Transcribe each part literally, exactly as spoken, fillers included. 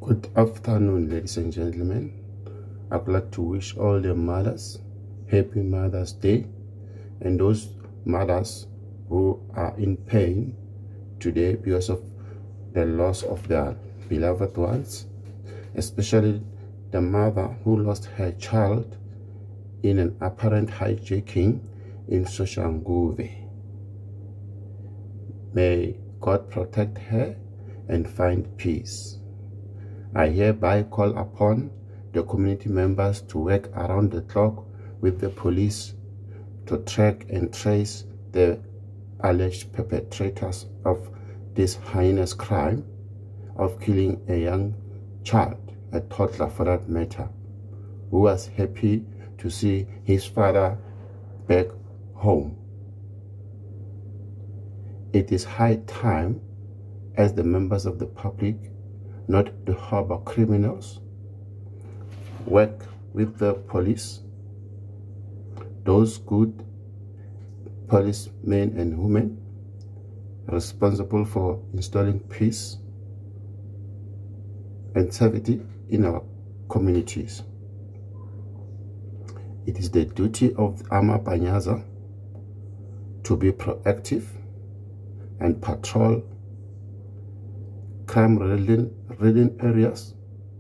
Good afternoon, ladies and gentlemen. I would like to wish all the mothers happy Mother's Day, and those mothers who are in pain today because of the loss of their beloved ones, especially the mother who lost her child in an apparent hijacking in Soshanguve. May God protect her and find peace. I hereby call upon the community members to work around the clock with the police to track and trace the alleged perpetrators of this heinous crime of killing a young child, a toddler for that matter, who was happy to see his father back home. It is high time, as the members of the public, not to harbor criminals, work with the police, those good policemen and women responsible for installing peace and safety in our communities. It is the duty of Amapanyaza to be proactive and patrol crime-ridden areas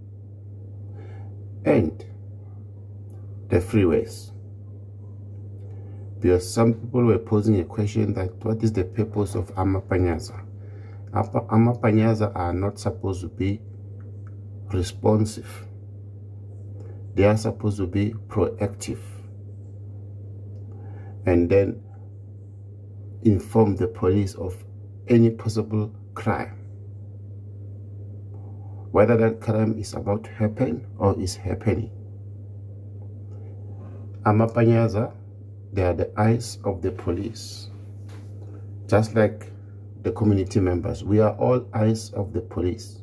and the freeways. Because some people were posing a question that what is the purpose of Amapanyaza? Amapanyaza are not supposed to be responsive. They are supposed to be proactive and then inform the police of any possible crime, whether that crime is about to happen or is happening. Amapanyaza, they are the eyes of the police. Just like the community members, we are all eyes of the police.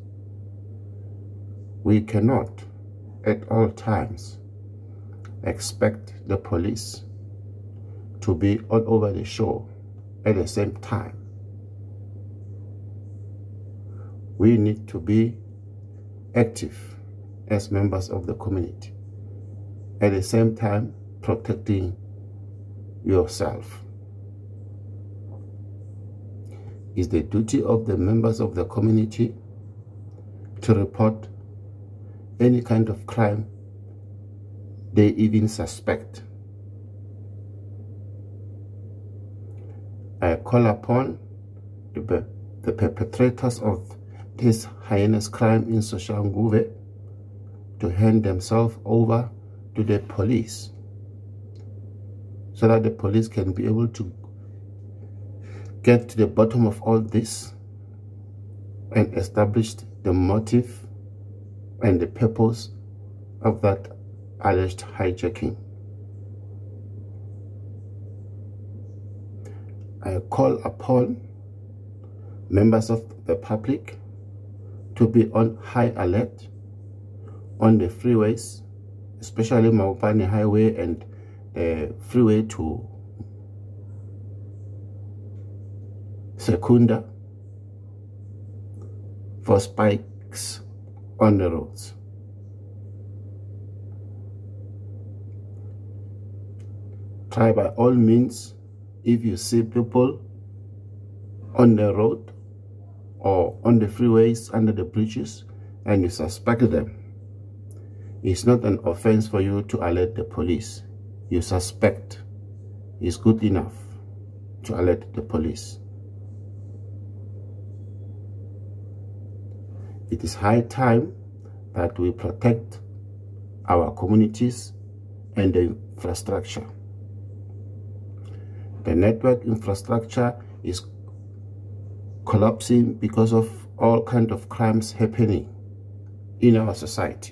We cannot at all times expect the police to be all over the show at the same time. We need to be active as members of the community, at the same time protecting yourself. It's the duty of the members of the community to report any kind of crime they even suspect. I call upon the, the perpetrators of this heinous crime in Soshanguve to hand themselves over to the police so that the police can be able to get to the bottom of all this and establish the motive and the purpose of that alleged hijacking. I call upon members of the public to be on high alert on the freeways, especially Maupane Highway and the freeway to Secunda, for spikes on the roads. Try by all means, if you see people on the road or on the freeways, under the bridges, and you suspect them, it's not an offense for you to alert the police. You suspect is good enough to alert the police. It is high time that we protect our communities and the infrastructure. The network infrastructure is collapsing because of all kinds of crimes happening in our society.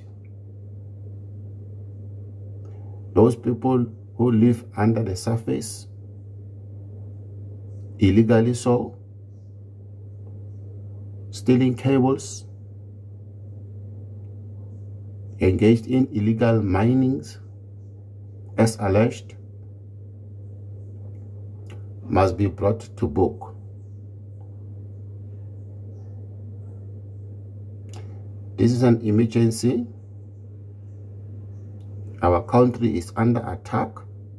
Those people who live under the surface, illegally so, stealing cables, engaged in illegal minings, as alleged, must be brought to book. This is an emergency. Our country is under attack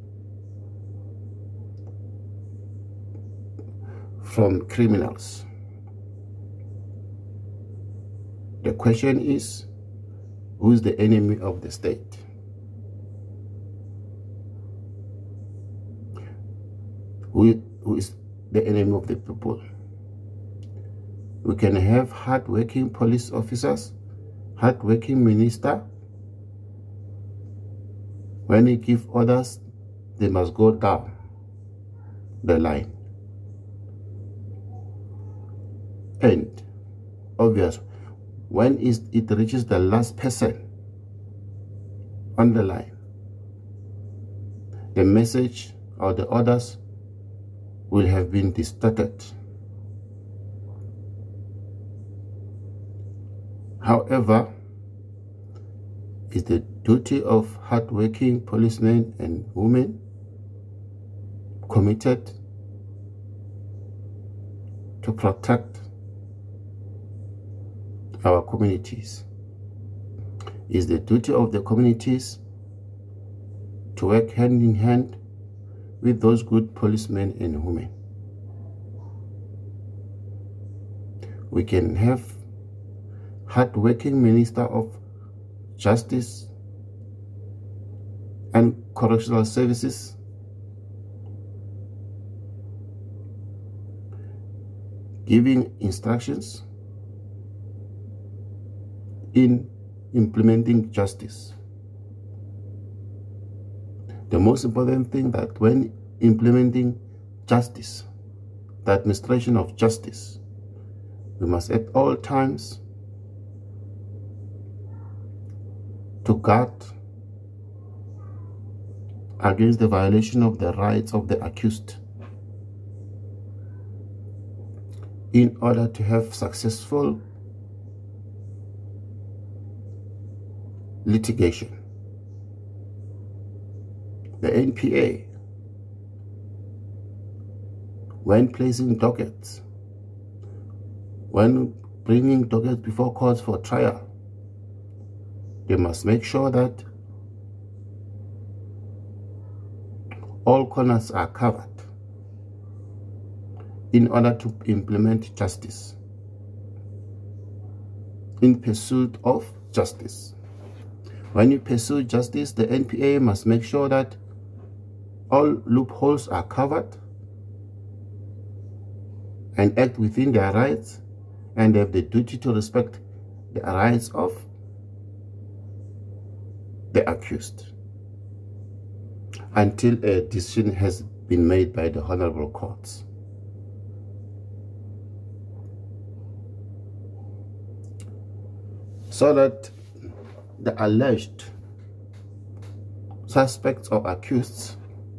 from criminals. The question is, who is the enemy of the state? Who, who is the enemy of the people? We can have hard-working police officers, hard-working minister. When he give orders, they must go down the line. And obvious, when is it reaches the last person on the line, the message or the orders will have been distorted. However, it's the duty of hardworking policemen and women committed to protect our communities. It's the duty of the communities to work hand in hand with those good policemen and women. We can have hard-working Minister of Justice and Correctional Services giving instructions in implementing justice. The most important thing that when implementing justice, the administration of justice, we must at all times to guard against the violation of the rights of the accused in order to have successful litigation. The N P A, when placing dockets, when bringing dockets before courts for trial, they must make sure that all corners are covered in order to implement justice, in pursuit of justice. When you pursue justice, the N P A must make sure that all loopholes are covered and act within their rights, and they have the duty to respect the rights of the accused until a decision has been made by the honorable courts. So that the alleged suspects or accused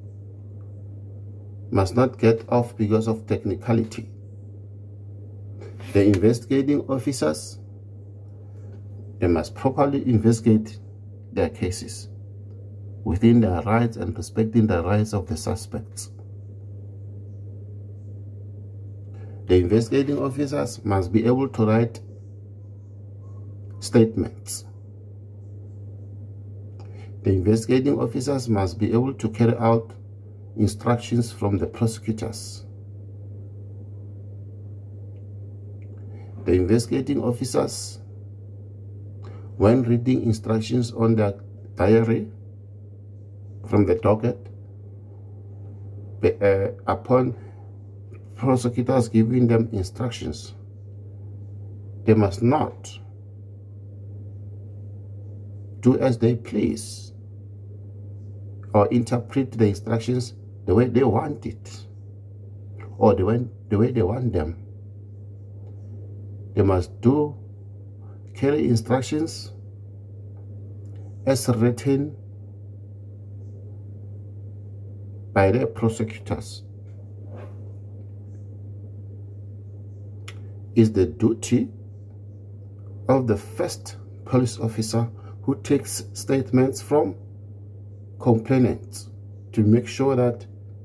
must not get off because of technicality. The investigating officers, they must properly investigate their cases within their rights and respecting the rights of the suspects. The investigating officers must be able to write statements. The investigating officers must be able to carry out instructions from the prosecutors. The investigating officers, when reading instructions on their diary from the docket, uh, upon prosecutors giving them instructions, they must not do as they please or interpret the instructions the way they want it or the way, the way they want them. They must do carry instructions as written by their prosecutors. It's the duty of the first police officer who takes statements from complainants to make sure that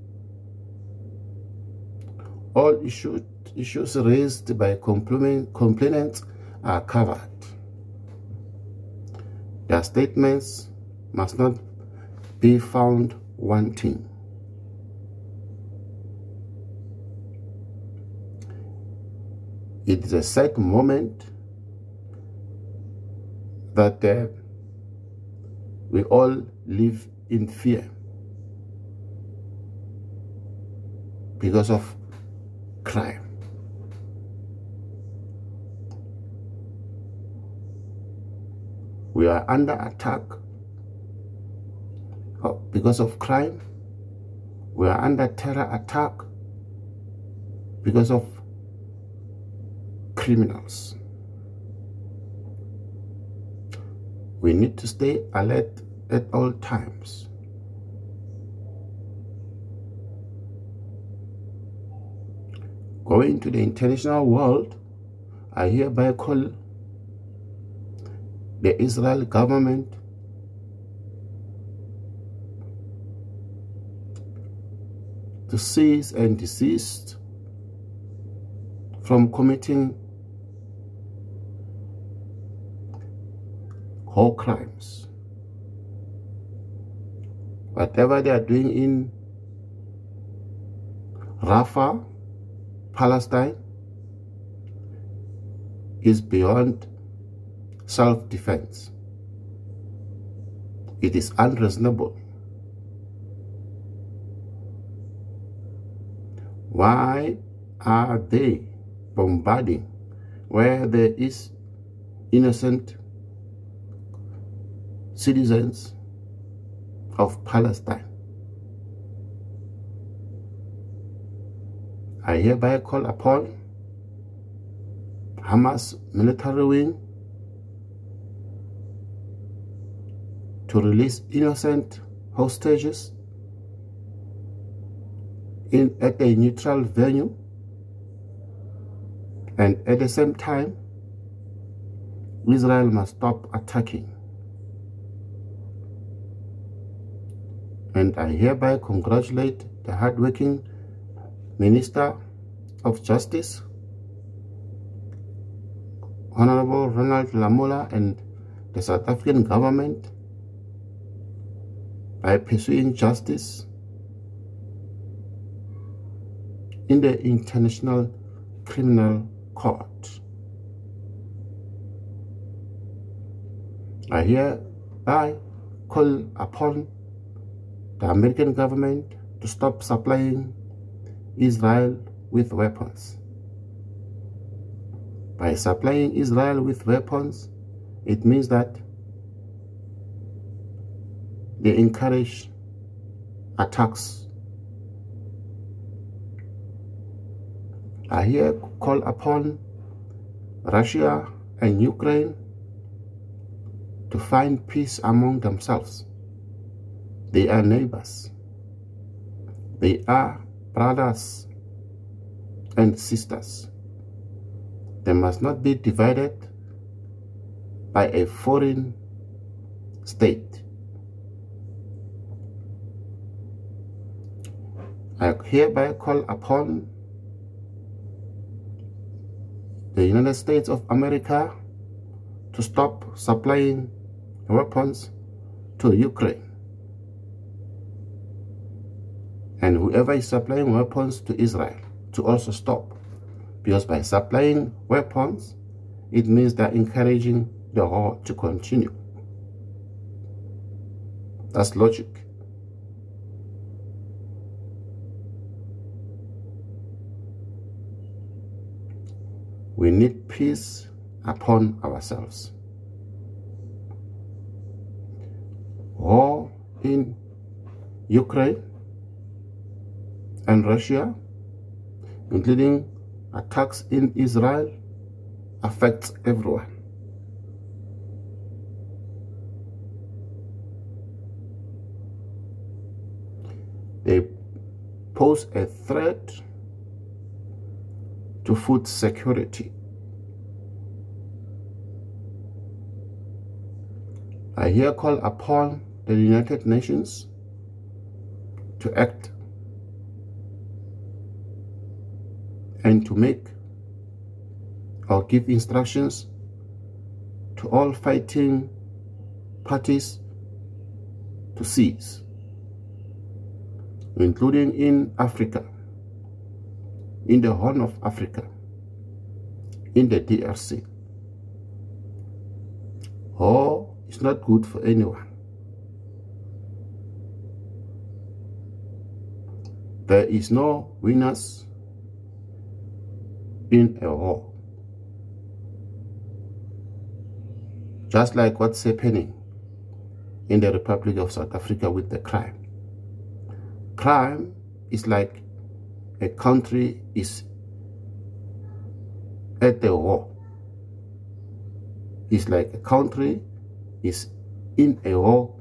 all issues issues raised by complainants are covered Their statements must not be found wanting. It is a sad moment that uh, we all live in fear because of crime. We are under attack because of crime. We are under terror attack because of criminals. We need to stay alert at all times. Going to the international world, I hereby call the Israel government to cease and desist from committing war crimes. Whatever they are doing in Rafah, Palestine, is beyond self-defense. It is unreasonable. Why are they bombarding where there is innocent citizens of Palestine? I hereby call upon Hamas military wing to release innocent hostages in at a neutral venue, and at the same time Israel must stop attacking. And I hereby congratulate the hardworking Minister of Justice, Honorable Ronald Lamola, and the South African government by pursuing justice in the International Criminal Court. I hereby call upon the American government to stop supplying Israel with weapons. By supplying Israel with weapons, it means that they encourage attacks. I here call upon Russia and Ukraine to find peace among themselves. They are neighbors. They are brothers and sisters. They must not be divided by a foreign state. I hereby call upon the United States of America to stop supplying weapons to Ukraine. And whoever is supplying weapons to Israel to also stop. Because by supplying weapons, it means they're encouraging the war to continue. That's logic. We need peace upon ourselves. War in Ukraine and Russia, including attacks in Israel, affects everyone. They pose a threat to food security. I here call upon the United Nations to act and to make or give instructions to all fighting parties to cease, including in Africa, in the Horn of Africa, in the D R C. War is not good for anyone. There is no winners in a war. Just like what's happening in the Republic of South Africa with the crime. Crime is like a country is at the war. It's like a country is in a war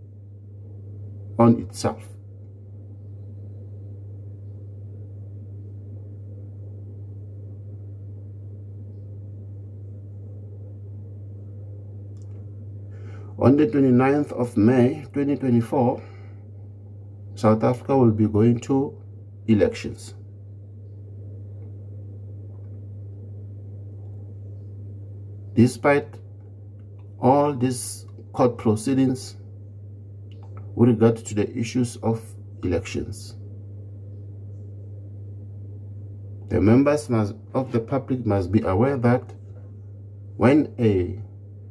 on itself. On the twenty-ninth of May twenty twenty-four, South Africa will be going to elections. Despite all these court proceedings with regard to the issues of elections, the members must, of the public must be aware that when a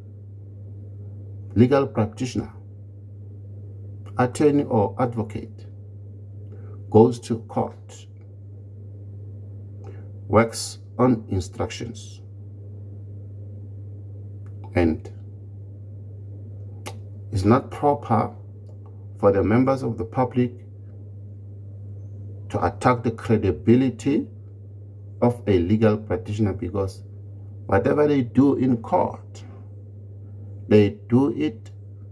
legal practitioner, attorney or advocate goes to court, works on instructions, and it's not proper for the members of the public to attack the credibility of a legal practitioner, because whatever they do in court, they do it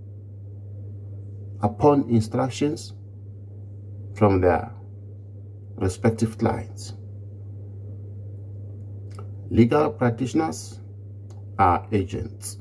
upon instructions from their respective clients. Legal practitioners are agents.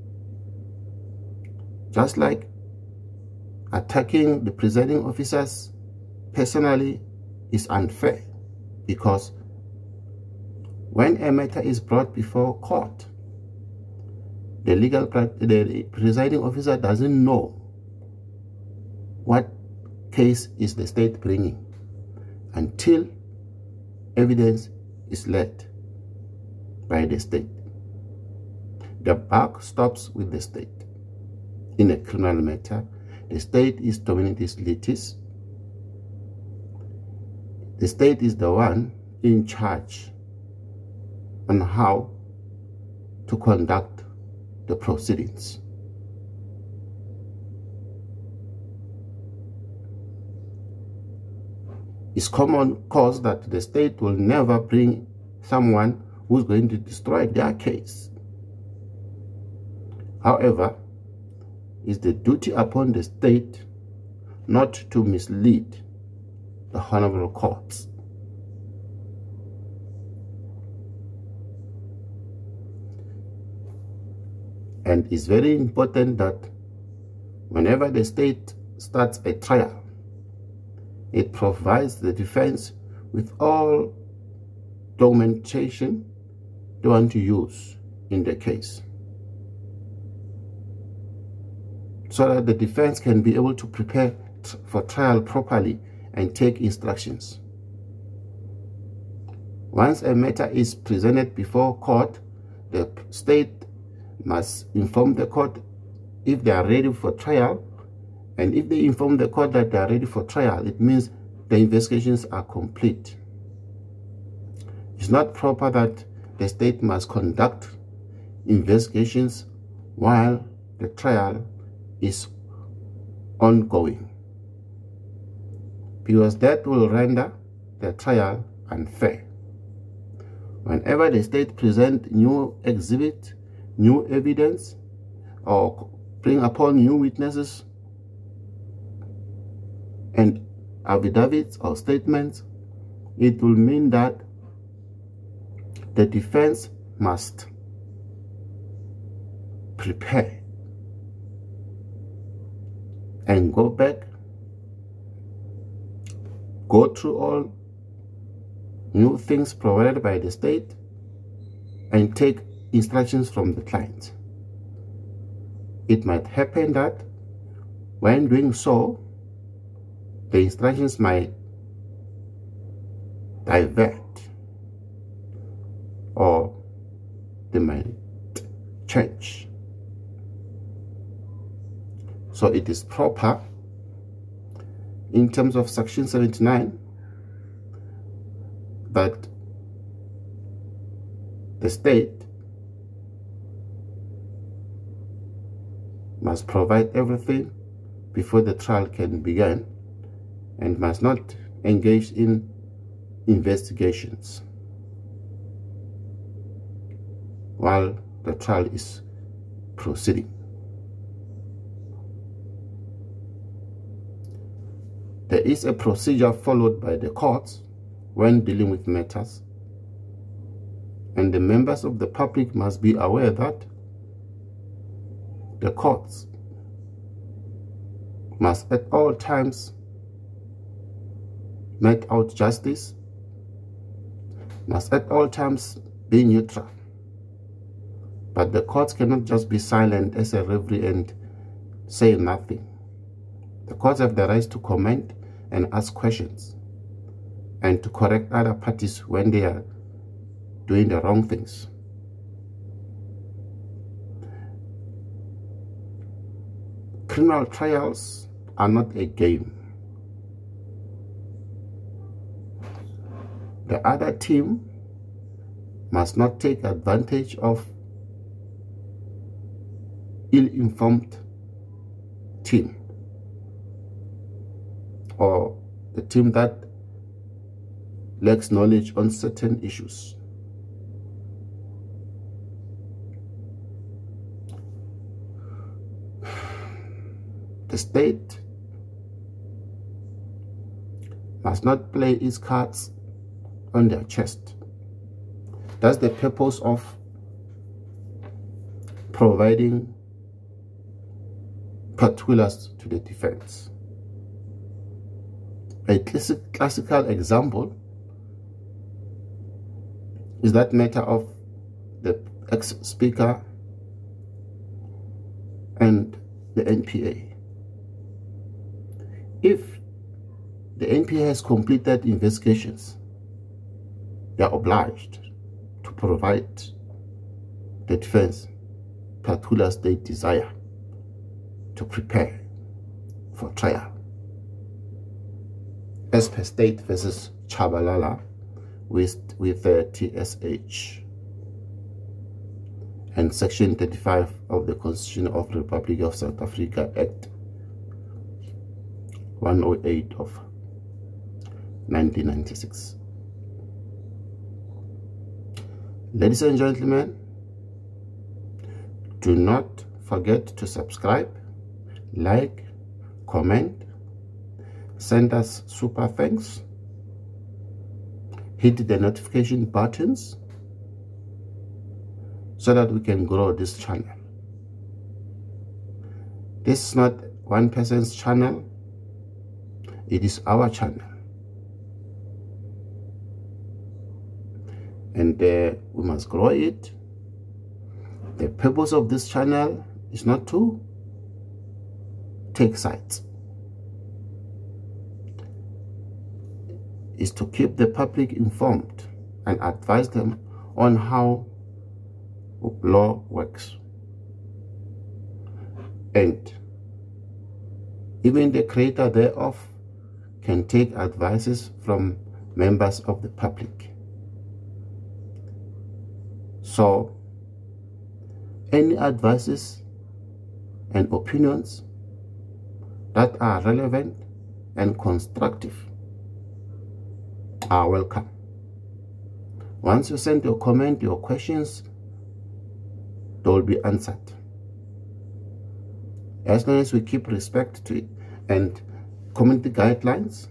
Just like attacking the presiding officers personally is unfair, because when a matter is brought before court, the legal the presiding officer doesn't know what case is the state bringing until evidence is led by the state. The buck stops with the state. In a criminal matter, the state is dominatis litis. The state is the one in charge on how to conduct the proceedings. It's common cause that the state will never bring someone who's going to destroy their case. However, it's the duty upon the state not to mislead the honorable courts. And it's very important that whenever the state starts a trial, it provides the defense with all documentation they want to use in the case, so that the defense can be able to prepare for trial properly and take instructions. Once a matter is presented before court, the state must inform the court if they are ready for trial, and if they inform the court that they are ready for trial, it means the investigations are complete. It's not proper that the state must conduct investigations while the trial is ongoing, because that will render the trial unfair. Whenever the state presents new exhibit, new evidence, or bring upon new witnesses and affidavits or statements, it will mean that the defense must prepare and go back, go through all new things provided by the state, and take instructions from the client. it might happen that when doing so, the instructions might divert or they might change. So it is proper in terms of section seventy-nine that the state must provide everything before the trial can begin and must not engage in investigations while the trial is proceeding. There is a procedure followed by the courts when dealing with matters, and the members of the public must be aware that the courts must at all times mete out justice, must at all times be neutral. But the courts cannot just be silent as a referee and say nothing. The courts have the right to comment and ask questions and to correct other parties when they are doing the wrong things. Criminal trials are not a game. The other team must not take advantage of ill-informed team or the team that lacks knowledge on certain issues. The state must not play its cards on their chest. That's the purpose of providing particulars to the defense. A classic, classical example is that matter of the ex-speaker and the N P A. If the N P A has completed investigations, they are obliged to provide the defense particulars they desire to prepare for trial. As per State versus Chabalala with, with the T S H and Section thirty-five of the Constitution of the Republic of South Africa Act one oh eight of nineteen ninety-six. Ladies and gentlemen, do not forget to subscribe, like, comment, send us super thanks, hit the notification buttons so that we can grow this channel. This is not one person's channel, it is our channel. And uh, we must grow it. The purpose of this channel is not to take sides. Is to keep the public informed and advise them on how law works. And even the creator thereof can take advices from members of the public. So, any advices and opinions that are relevant and constructive are welcome. Once you send your comment, your questions, they will be answered. As long as we keep respect to it and community guidelines,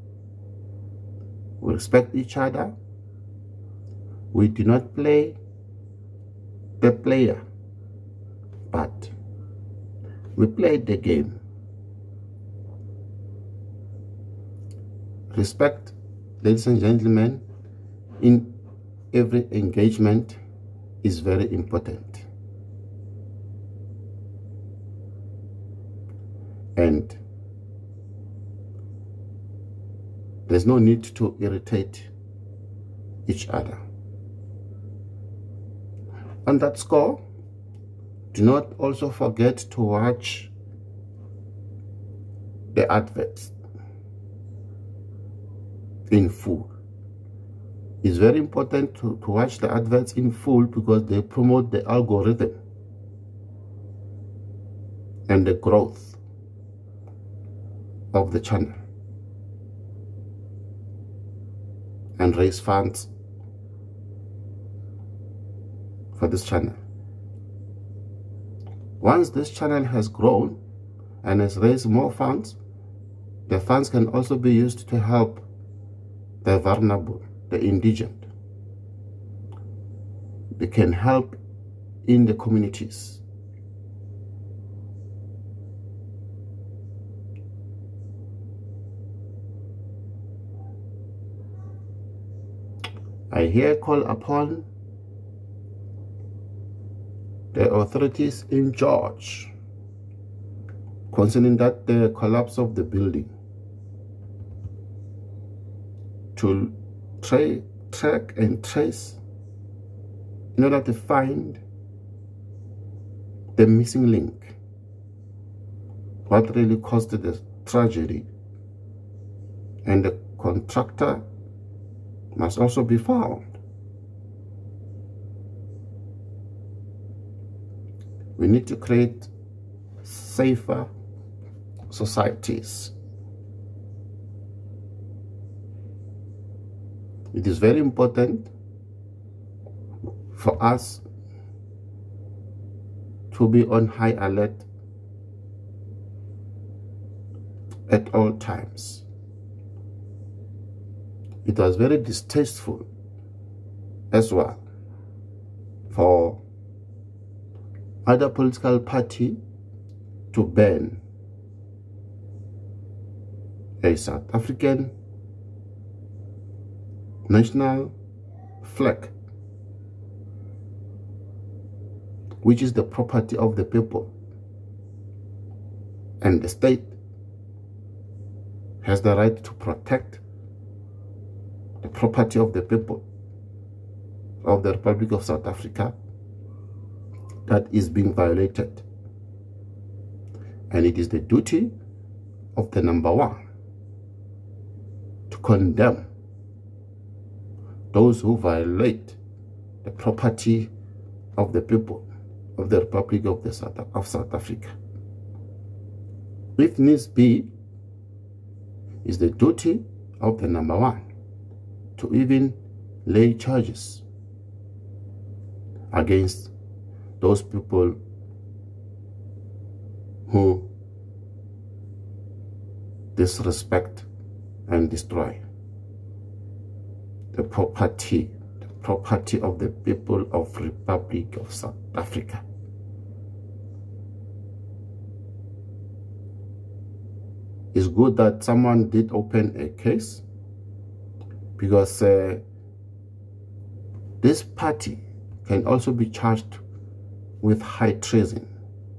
we respect each other, we do not play the player, but we play the game. Respect, ladies and gentlemen, in every engagement is very important. and there's no need to irritate each other. On that score, do not also forget to watch the adverts in full. It's very important to, to watch the adverts in full because they promote the algorithm and the growth of the channel and raise funds for this channel. Once this channel has grown and has raised more funds, the funds can also be used to help the vulnerable, the indigent. They can help in the communities. I here call upon the authorities in charge concerning that the collapse of the building to tra track and trace in order to find the missing link, what really caused the tragedy, and the contractor must also be found. We need to create safer societies. It is very important for us to be on high alert at all times. It was very distasteful as well for other political party to ban a South African national flag, which is the property of the people, and the state has the right to protect the property of the people of the Republic of South Africa that is being violated. And it is the duty of the number one to condemn those who violate the property of the people of the Republic of, the South, of South Africa. If needs be, is the duty of the number one to even lay charges against those people who disrespect and destroy the property, the property of the people of Republic of South Africa. It's good that someone did open a case, because uh, this party can also be charged with high treason.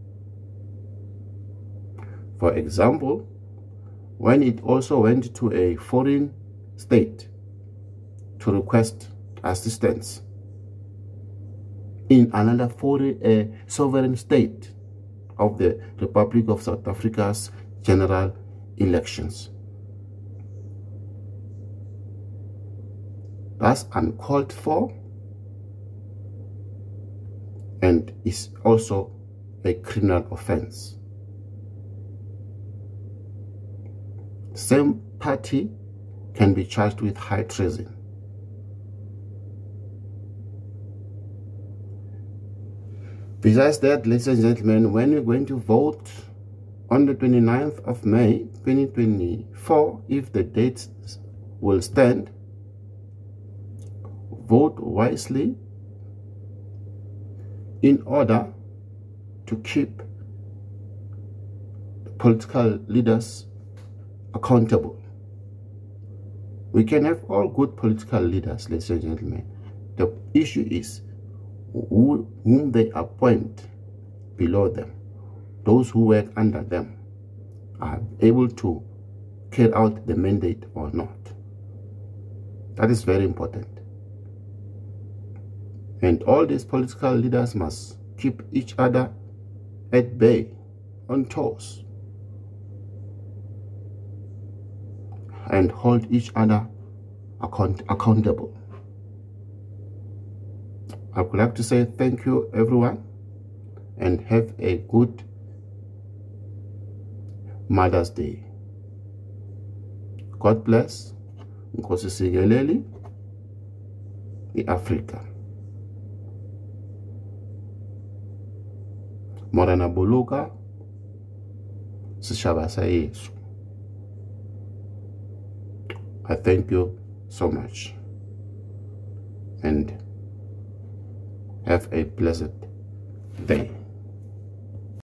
For example, when it also went to a foreign state to request assistance in another foreign uh, sovereign state of the Republic of South Africa's general elections. That's uncalled for and is also a criminal offense. Same party can be charged with high treason. Besides that, ladies and gentlemen, when we're going to vote on the twenty-ninth of May twenty twenty-four, if the dates will stand, vote wisely in order to keep the political leaders accountable. We can have all good political leaders, ladies and gentlemen. The issue is who, whom they appoint below them, those who work under them. are able to carry out the mandate or not. That is very important. And all these political leaders must keep each other at bay, on toes, and hold each other account accountable. I would like to say thank you, everyone, and have a good Mother's Day. God bless. Nkosi sigeleli i-Afrika. Morana buluka sishaba sa Yesu. I thank you so much and have a blessed day.